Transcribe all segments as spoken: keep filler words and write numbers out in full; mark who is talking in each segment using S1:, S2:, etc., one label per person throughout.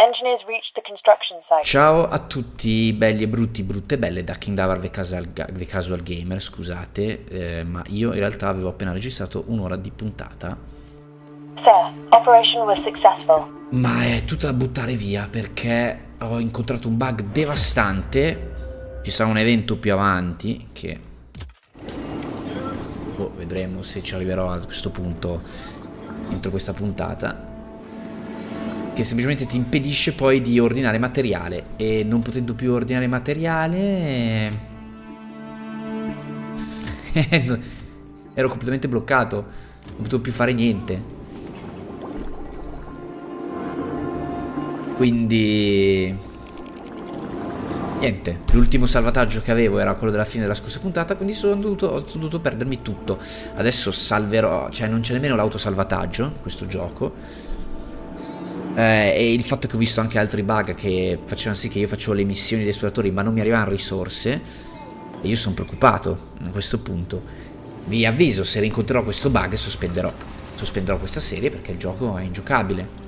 S1: Engineers reached the construction site.
S2: Ciao a tutti belli e brutti, brutte e belle da Kingdavar The Casual, The Casual Gamer, scusate, eh, ma io in realtà avevo appena registrato un'ora di puntata.
S1: Sir, operation was successful.
S2: Ma è tutta da buttare via perché ho incontrato un bug devastante. Ci sarà un evento più avanti che... Oh, vedremo se ci arriverò a questo punto entro questa puntata, che semplicemente ti impedisce poi di ordinare materiale, e non potendo più ordinare materiale ero completamente bloccato, non potevo più fare niente. Quindi niente, l'ultimo salvataggio che avevo era quello della fine della scorsa puntata, quindi sono dovuto, ho dovuto perdermi tutto. Adesso salverò, cioè non c'è nemmeno l'autosalvataggio in questo gioco. Eh, e il fatto che ho visto anche altri bug che facevano sì che io facevo le missioni di esploratori ma non mi arrivavano risorse, e io sono preoccupato a questo punto. Vi avviso, se rincontrerò questo bug sospenderò sospenderò questa serie perché il gioco è ingiocabile.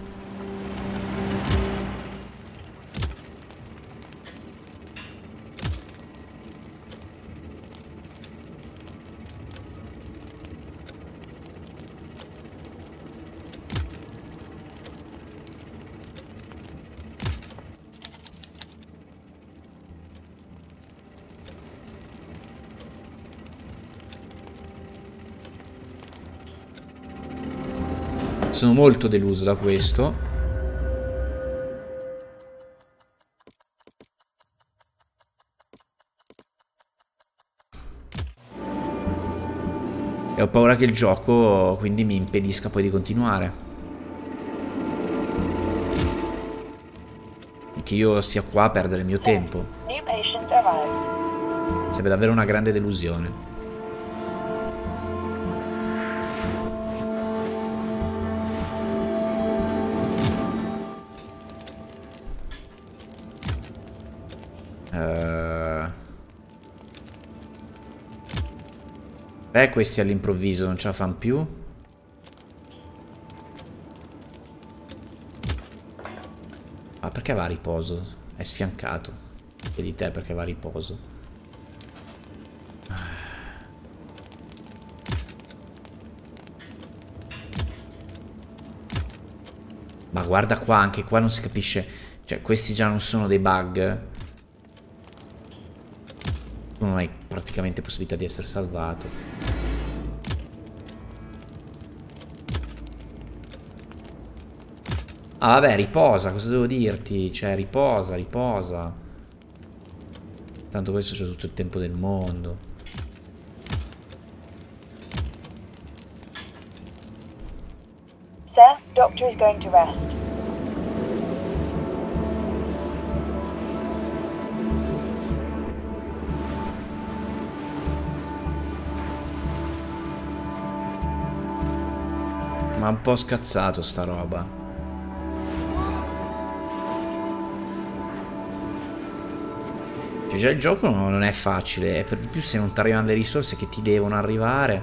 S2: Sono molto deluso da questo. E ho paura che il gioco quindi mi impedisca poi di continuare. Che io sia qua a perdere il mio tempo. Sarebbe davvero una grande delusione. Uh... Beh, questi all'improvviso non ce la fanno più. Ah, perché va a riposo? È sfiancato. Chiedi te perché va a riposo. Ma guarda qua, anche qua non si capisce. Cioè, questi già non sono dei bug. Non hai praticamente possibilità di essere salvato. Ah vabbè, riposa, cosa devo dirti? Cioè, riposa, riposa. Tanto questo c'è tutto il tempo del mondo.
S1: Sir, doctor is going to rest.
S2: Ma un po' scazzato sta roba. Cioè già il gioco non è facile, e per di più se non ti arrivano le risorse che ti devono arrivare.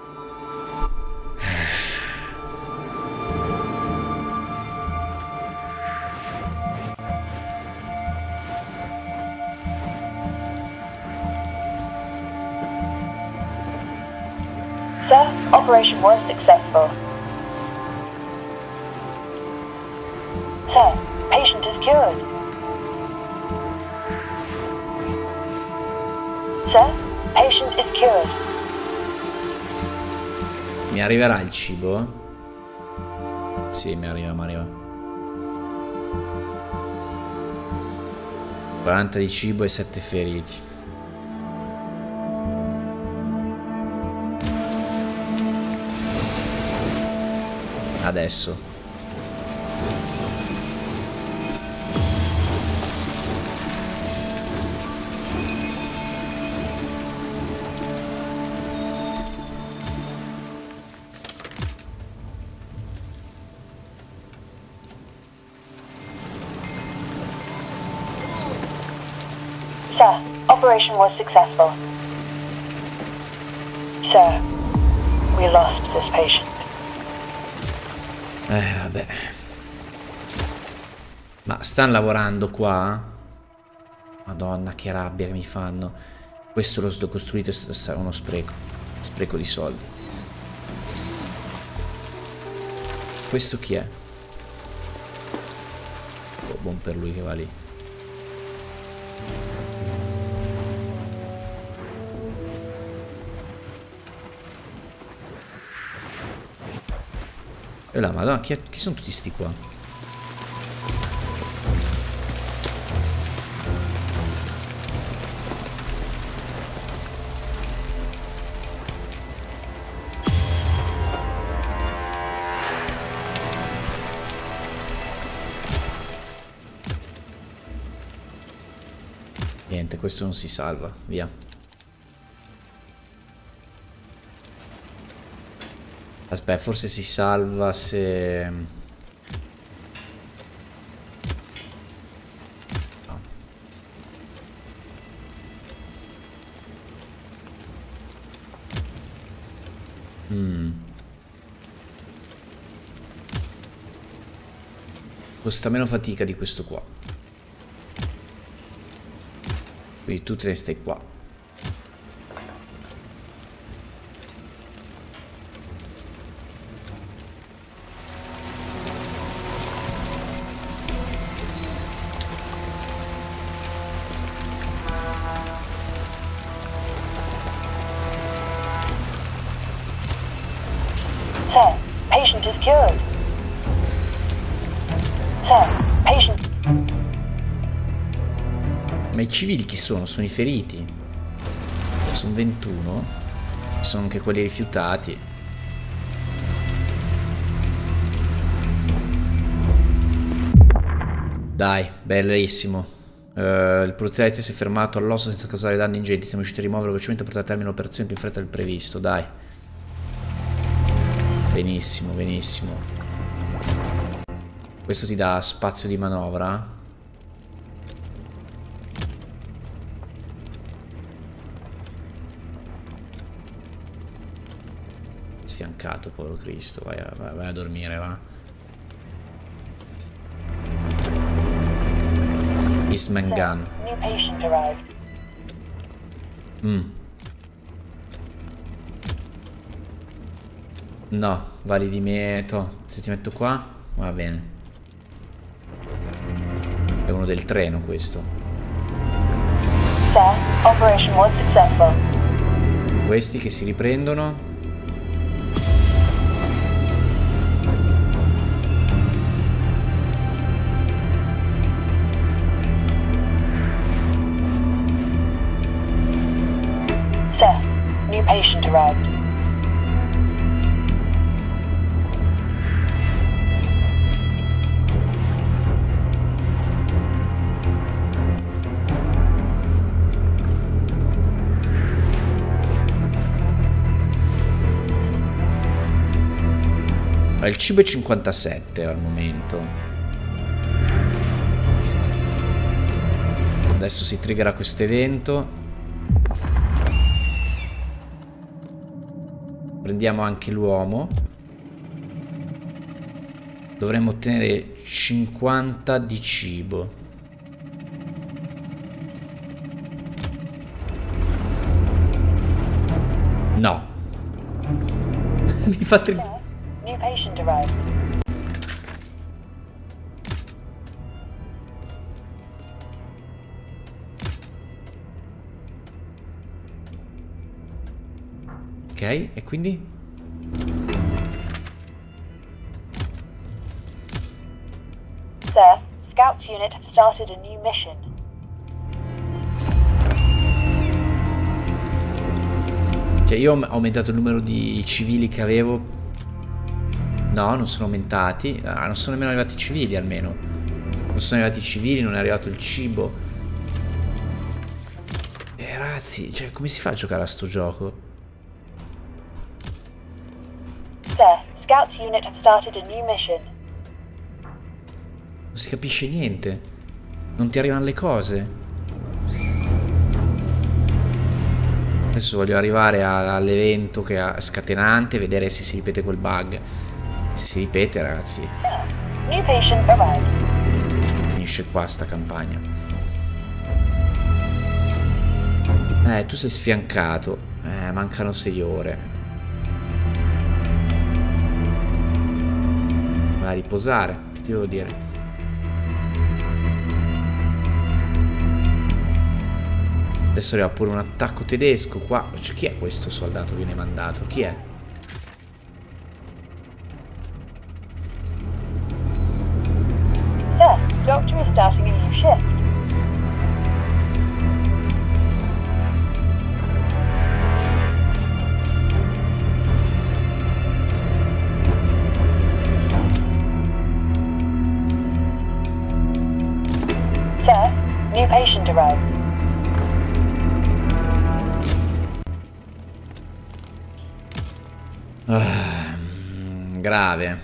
S1: Sir, operation was successful. Sir, patient is cured. Sir, patient is cured.
S2: Mi arriverà il cibo? Sì, mi arriva, mi arriva. quaranta di cibo e sette feriti. Adesso.
S1: Sir, operation was successful. Sir, we lost this patient.
S2: Eh, vabbè. Ma stanno lavorando qua? Madonna, che rabbia che mi fanno. Questo l'ho costruito e sarà uno spreco. Spreco di soldi. Questo chi è? Oh, buon per lui che va lì. E là, madonna, chi, è, chi sono tutti sti qua? Niente, questo non si salva, via. Aspetta, forse si salva se... No. Mm. Costa meno fatica di questo qua. Quindi tu te ne stai qua.
S1: Sir, patient is cured. Sir, patient...
S2: Ma i civili chi sono? Sono i feriti. Sono ventuno. Ci sono anche quelli rifiutati. Dai, bellissimo. Uh, il proprietario si è fermato all'osso senza causare danni ingenti. Siamo riusciti a rimuovere velocemente e portare a termine l'operazione più in fretta del previsto. Dai. Benissimo, benissimo. Questo ti dà spazio di manovra. Sfiancato, povero Cristo. Vai a, vai, vai a dormire, va. Eastman Gun.
S1: New patient arrived.
S2: Mm. No, vali di metro. Se ti metto qua, va bene. È uno del treno questo.
S1: Sir, operation was successful.
S2: Questi che si riprendono.
S1: Sir, new patient arrived.
S2: Il cibo è cinquantasette al momento. Adesso si triggerà questo evento. Prendiamo anche l'uomo. Dovremmo ottenere cinquanta di cibo. No. Mi fa triggerare.
S1: New patient arrived.
S2: Ok, e quindi?
S1: Sir, Scouts unit have started a new mission.
S2: Cioè io ho aumentato il numero di civili che avevo. No, non sono aumentati. Ah, non sono nemmeno arrivati i civili almeno. Non sono arrivati i civili, non è arrivato il cibo. Eh ragazzi, cioè come si fa a giocare a sto gioco?
S1: Sir, Scouts unit have started a new mission.
S2: Non si capisce niente. Non ti arrivano le cose. Adesso voglio arrivare all'evento che è scatenante, vedere se si ripete quel bug. Se si ripete, ragazzi,
S1: Sir, new patient arrived.
S2: finisce qua sta campagna. Eh, tu sei sfiancato. Eh, mancano sei ore. Vai a riposare, che ti devo dire? Adesso arriva pure un attacco tedesco qua. Cioè, chi è questo soldato che viene mandato? Chi è?
S1: Sir, Doctor is starting a new shift. Sir, new patient arrived.
S2: Ah, grave.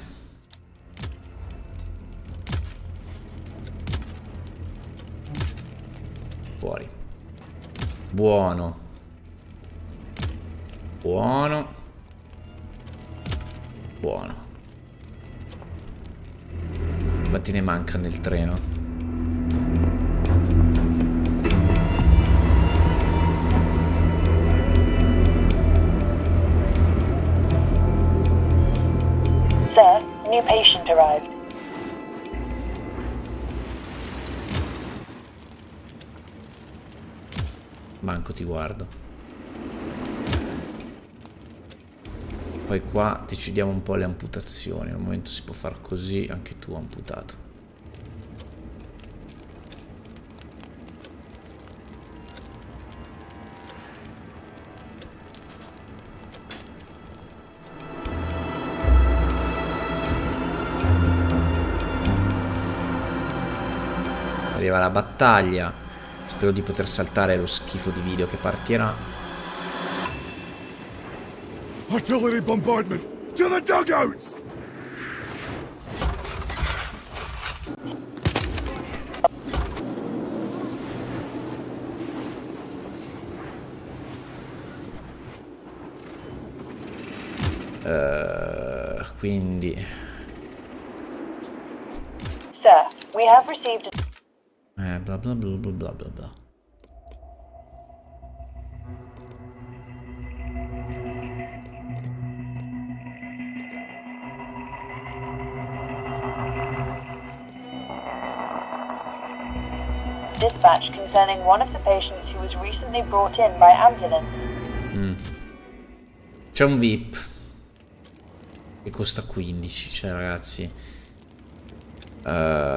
S2: Fuori. Buono. Buono. Buono. Quanti ne manca nel treno?
S1: Sir, new patient arrived.
S2: Manco ti guardo. Poi qua decidiamo un po' le amputazioni. Al momento si può far così, anche tu amputato. Arriva la battaglia. Spero di poter saltare lo schifo di video che partirà.
S3: Artillery bombardment! To the dugouts!
S2: Uh, quindi...
S1: Sir, we have received a...
S2: Eh, bla bla bla bla bla bla bla.
S1: dispatch concerning one of the patients who was recently brought in by ambulance.
S2: Mm. C'è un V I P che costa quindici, cioè ragazzi, uh,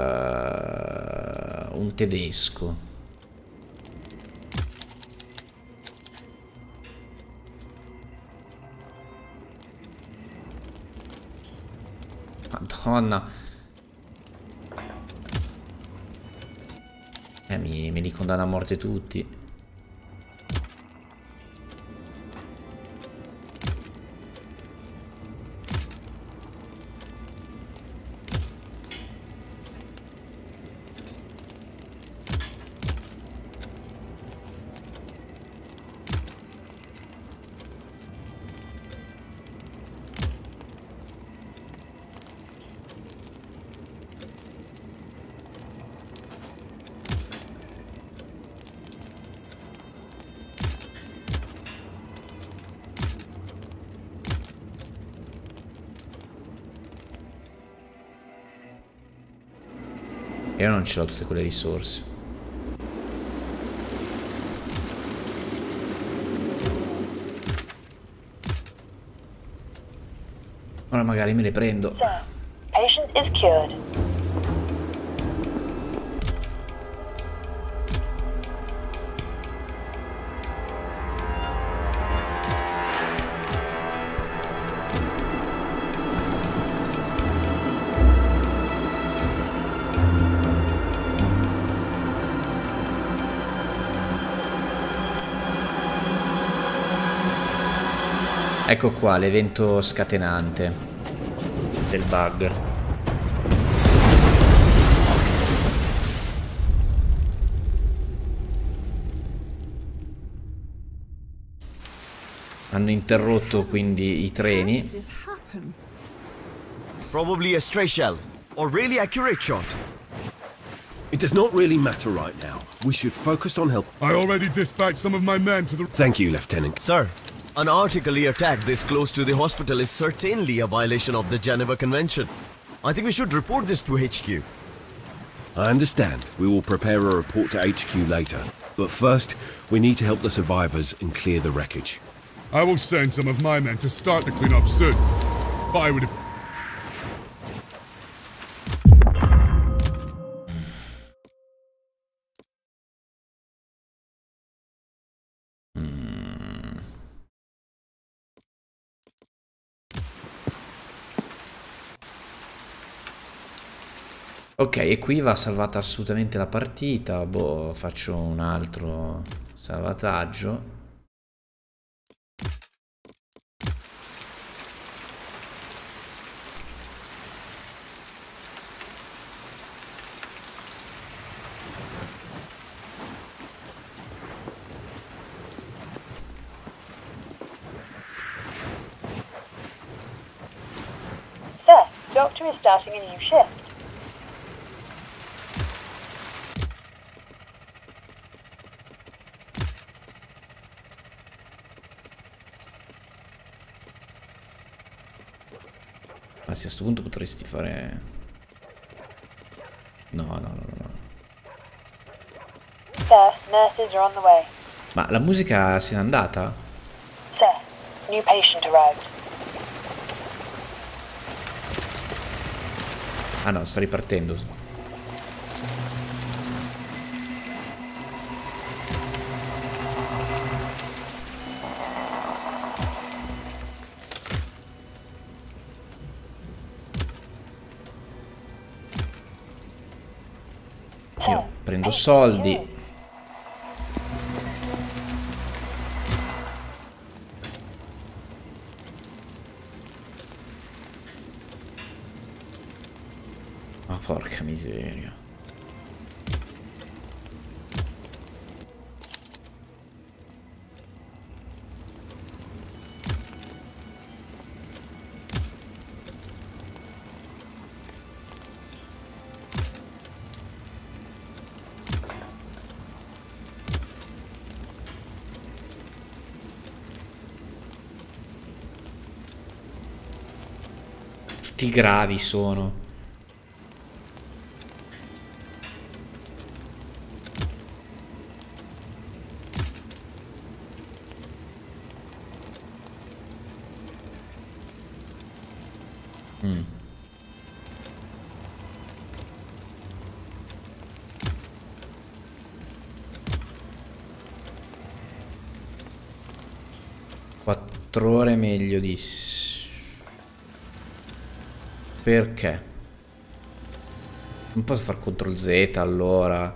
S2: un tedesco. Madonna. Eh, mi, me li condanna a morte tutti. Io non ce l'ho tutte quelle risorse. Ora magari me le prendo.
S1: Sir, patient is cured.
S2: Ecco qua l'evento scatenante del bug. Hanno interrotto quindi i treni.
S4: Probably a stray shell or really accurate shot. It does not really matter right now. We should focus on help.
S3: I already dispatched some of my men to the...
S4: Thank you, Lieutenant.
S5: Sir, an articly attack this close to the hospital is certainly a violation of the Geneva Convention. I think we should report this to H Q.
S4: I understand. We will prepare a report to H Q later. But first, we need to help the survivors and clear the wreckage.
S3: I will send some of my men to start the cleanup soon. But I would...
S2: Ok, e qui va salvata assolutamente la partita. Boh, faccio un altro salvataggio.
S1: Sir, Doctor is starting a new shift.
S2: Ma se a questo punto potresti fare... No, no, no, no.
S1: Sir, nurses are on the way.
S2: Ma la musica se n'è andata?
S1: Sir, new patient arrived.
S2: Ah no, sta ripartendo. Io prendo soldi. Ma porca miseria. Tutti gravi sono. Mm. Quattro ore meglio di... Perché? Non posso fare control Z allora.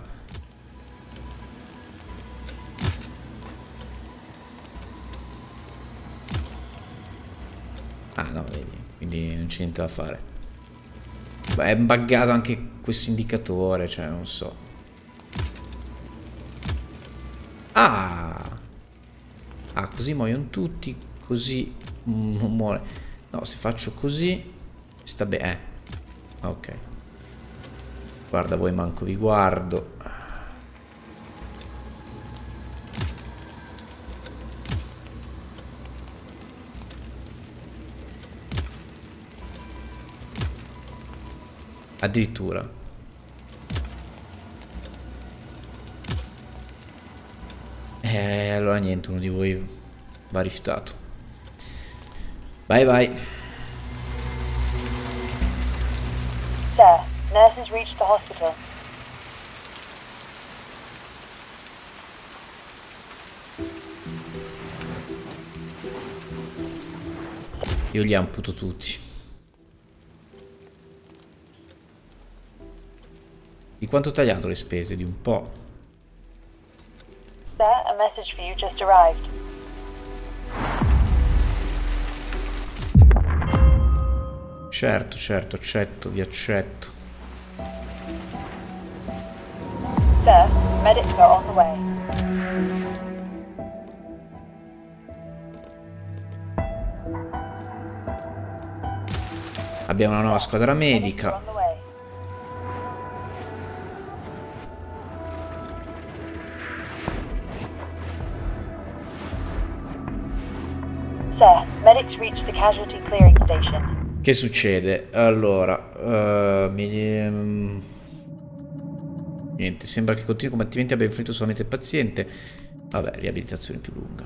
S2: Ah no, vedi, quindi non c'è niente da fare. Beh, è buggato anche questo indicatore, cioè non so. Ah! Ah, così muoiono tutti, così non muore. No, se faccio così... Sta bene, eh. Ok. Guarda, voi manco vi guardo. Addirittura. Eh, allora niente, uno di voi va rifiutato. Bye bye.
S1: Sir, nurses reached the hospital.
S2: Io li amputo tutti. Di quanto ho tagliato le spese? Di un po'.
S1: Sir, a message for you just arrived.
S2: Certo, certo, accetto, vi accetto.
S1: Sir, medics are on the way.
S2: Abbiamo una nuova squadra
S1: Medics are
S2: medica.
S1: on the way. Sir, medics reached the casualty clearing station.
S2: Che succede? Allora, uh, mi... um, niente, sembra che continui combattimenti abbia influito solamente il paziente. Vabbè, riabilitazione più lunga.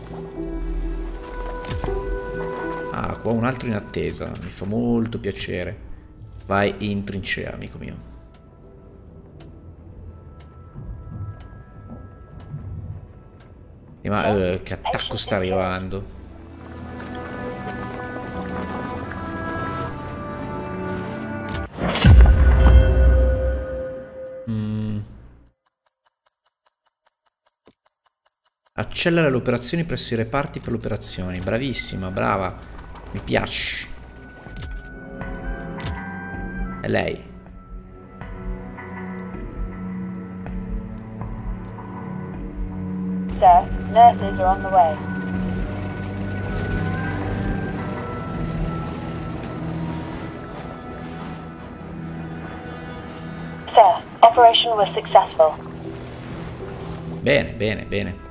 S2: Ah, qua un altro in attesa. Mi fa molto piacere. Vai in trincea, amico mio. E ma uh, che attacco sta arrivando? Mm. Accelera le operazioni presso i reparti per le operazioni. Bravissima, brava. Mi piace. È lei.
S1: Sir, nurses are on the way. Sir, operation was successful.
S2: Bene, bene, bene.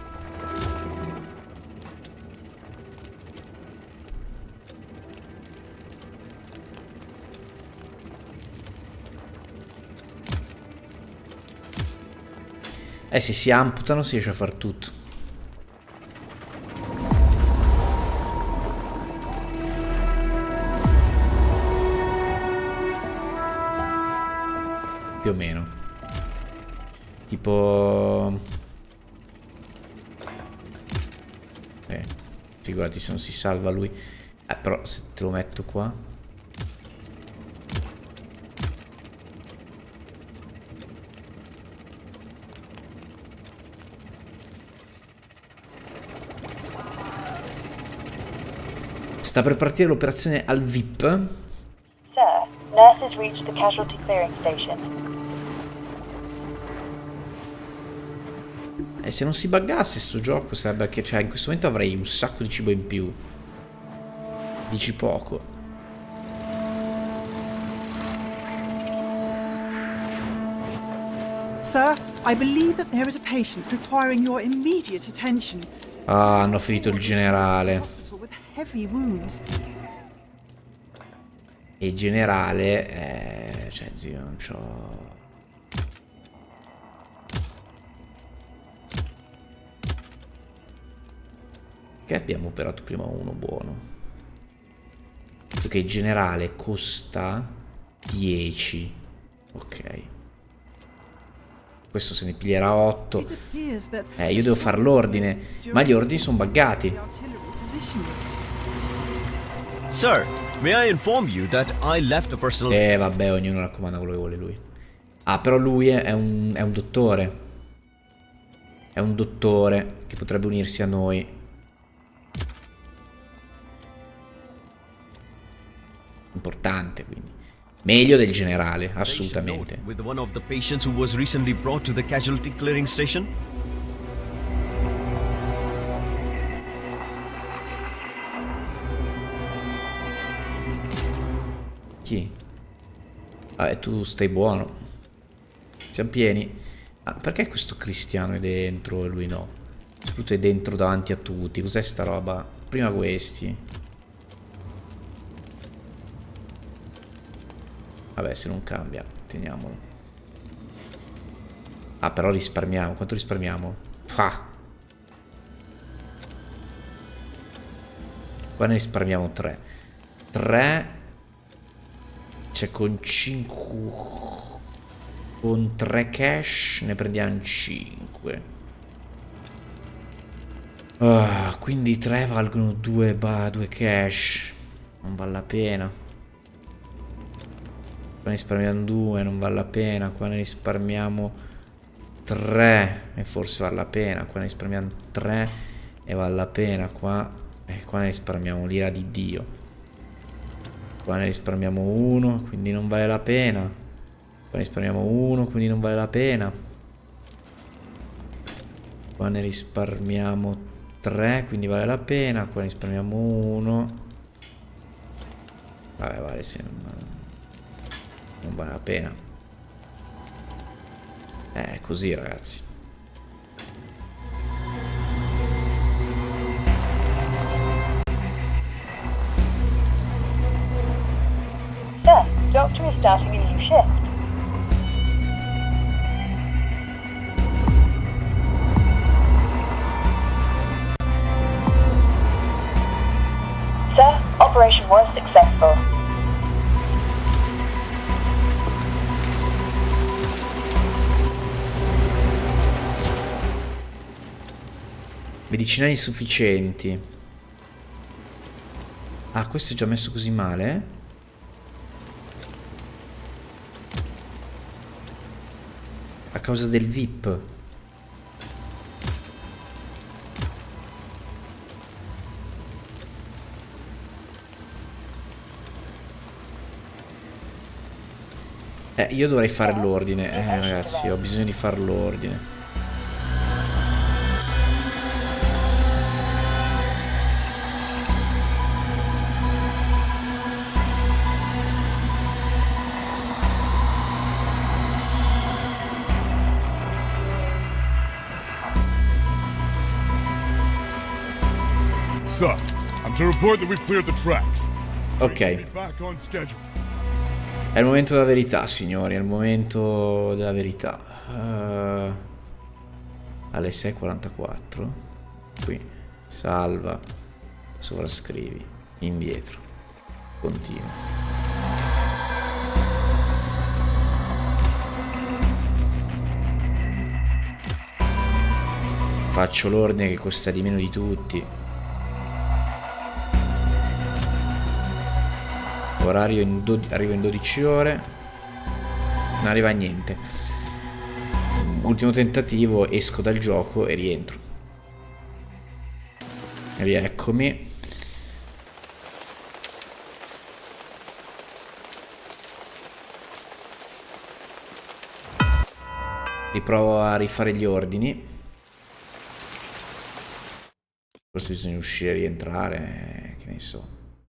S2: Eh, se si amputano si riesce a far tutto. Più o meno. Tipo... Eh, figurati se non si salva lui. Eh, però se te lo metto qua... Sta per partire l'operazione al V I P.
S1: Sir, nurses reached the casualty clearing station.
S2: E se non si buggasse sto gioco sarebbe che, cioè, in questo momento avrei un sacco di cibo in più. Dici poco.
S6: Sir, I believe that there is a patient requiring your immediate attention.
S2: Ah, hanno ferito il generale.
S6: With heavy wounds.
S2: E il generale, eh, cioè zio, non c'ho... Che abbiamo operato prima uno buono. Perché il generale costa dieci. Ok. Questo se ne piglierà otto. Eh, io devo fare l'ordine. Ma gli ordini sono buggati.
S5: Sir, may I inform you that I left a personal...
S2: Eh, vabbè, ognuno raccomanda quello che vuole lui. Ah, però lui è un, è un dottore. È un dottore che potrebbe unirsi a noi. Importante, quindi. Meglio del generale, assolutamente.
S5: With one of the patients who was recently brought to the casualty clearing station?
S2: Chi? Ah, e tu stai buono. Siamo pieni. Ah, perché questo cristiano è dentro e lui no? Soprattutto è dentro davanti a tutti. Cos'è sta roba? Prima questi. Vabbè, se non cambia, teniamolo. Ah, però risparmiamo. Quanto risparmiamo? Ah. Qua ne risparmiamo tre. tre. Cioè con cinque. Con tre cash ne prendiamo cinque. Ah, quindi tre valgono due, bah, due cash. Non vale la pena. Qua ne risparmiamo due, non vale la pena. Qua ne risparmiamo tre e forse vale la pena. Qua ne risparmiamo tre e vale la pena. Qua, eh, qua ne risparmiamo l'ira di Dio. Qua ne risparmiamo uno, quindi non vale la pena. Qua ne risparmiamo uno, quindi non vale la pena. Qua ne risparmiamo tre, quindi vale la pena. Qua ne risparmiamo uno. Vabbè, vale, sì, non, non vale la pena. È così, ragazzi.
S1: starting a new shift. Sir, operation was successful.
S2: Medicinali insufficienti. Ah, questo è già messo così male? A causa del V I P. Eh, io dovrei fare l'ordine. Eh, ragazzi, ho bisogno di fare l'ordine.
S3: Sir, I'm to report that we've cleared the tracks.
S2: Ok.
S3: Back on schedule.
S2: È il momento della verità, signori, è il momento della verità. Uh, alle sei e quarantaquattro. Qui, salva, sovrascrivi, indietro, continua. Faccio l'ordine che costa di meno di tutti. Orario in arrivo in dodici ore. Non arriva a niente. Ultimo tentativo, esco dal gioco e rientro. Rieccomi. Riprovo a rifare gli ordini. Forse bisogna uscire e rientrare, che ne so.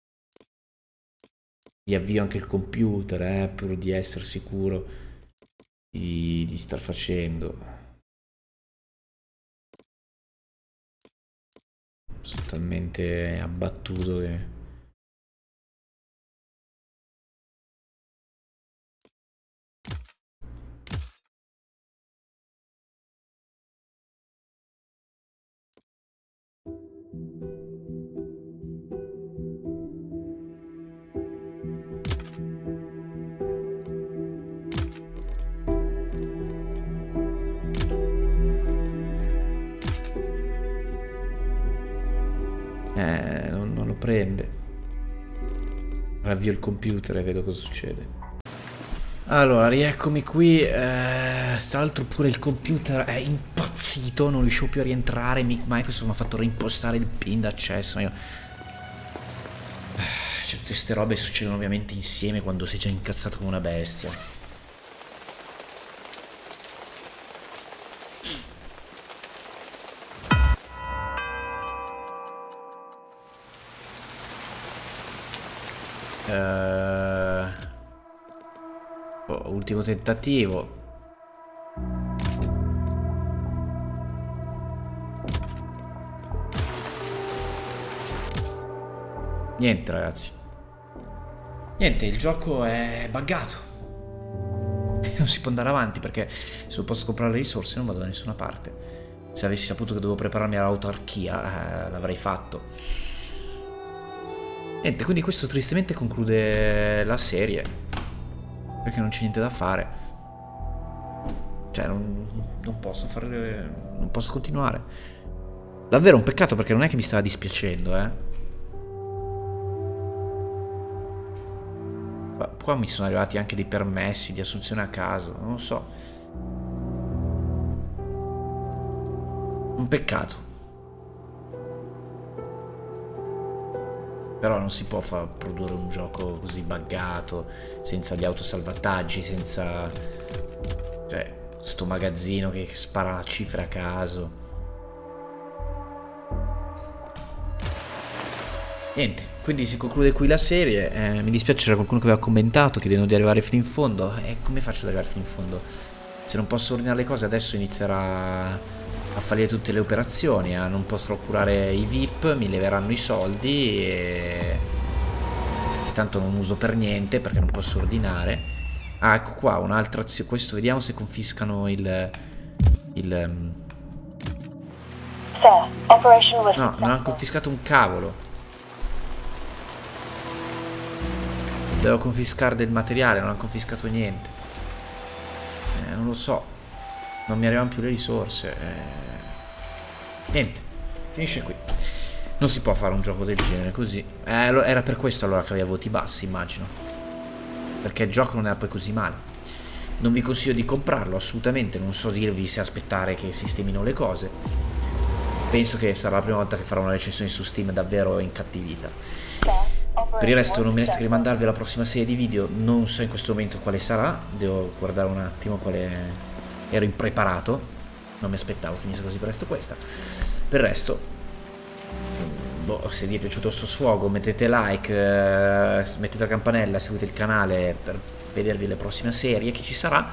S2: Riavvio anche il computer, eh, pur di essere sicuro di, di star facendo. Sono talmente abbattuto che... Eh, non, non lo prende. Ravvio il computer e vedo cosa succede. Allora, rieccomi qui. Eh, tra l'altro pure il computer è impazzito. Non riuscivo più a rientrare. Microsoft mi ha fatto reimpostare il pin d'accesso. Io... Eh, certe queste robe succedono ovviamente insieme quando sei già incazzato come una bestia. Uh, oh, ultimo tentativo. Niente, ragazzi. Niente, il gioco è buggato. Non si può andare avanti perché se non posso comprare le risorse non vado da nessuna parte. Se avessi saputo che dovevo prepararmi all'autarchia, eh, l'avrei fatto. Niente, quindi questo tristemente conclude la serie. Perché non c'è niente da fare. Cioè, non, non posso fare. Non posso continuare. Davvero un peccato perché non è che mi stava dispiacendo, eh. Ma qua mi sono arrivati anche dei permessi di assunzione a caso. Non lo so. Un peccato. Però non si può far produrre un gioco così buggato, senza gli autosalvataggi, senza... Cioè, sto magazzino che spara la cifra a caso. Niente, quindi si conclude qui la serie. Eh, mi dispiace, c'era qualcuno che aveva commentato chiedendo di arrivare fino in fondo. E come faccio ad arrivare fino in fondo? Se non posso ordinare le cose adesso inizierà... a fallire tutte le operazioni, eh. Non posso curare i V I P, mi leveranno i soldi e... che tanto non uso per niente perché non posso ordinare. Ah, ecco qua, un'altra azione. Questo, vediamo se confiscano il... il... Um...
S1: Sir, Operation was
S2: No, non hanno confiscato un cavolo. Devo confiscare del materiale, non hanno confiscato niente. Eh, non lo so. Non mi arrivano più le risorse. Eh... Niente, finisce qui. Non si può fare un gioco del genere così. Eh, era per questo allora che aveva voti bassi, immagino. Perché il gioco non era poi così male. Non vi consiglio di comprarlo, assolutamente. Non so dirvi se aspettare che sistemino le cose. Penso che sarà la prima volta che farò una recensione su Steam davvero incattivita. Per il resto non mi resta che rimandarvi alla prossima serie di video. Non so in questo momento quale sarà. Devo guardare un attimo quale... Ero impreparato. Non mi aspettavo finisse così presto questa. Per il resto, boh, se vi è piaciuto sto sfogo mettete like, eh, mettete la campanella, seguite il canale per vedervi le prossime serie che ci sarà.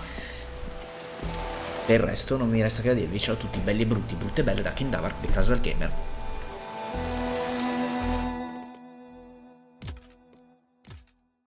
S2: Per il resto non mi resta che da dirvi ciao a tutti belli e brutti, brutte e belle da Kindavar, The Casual Gamer.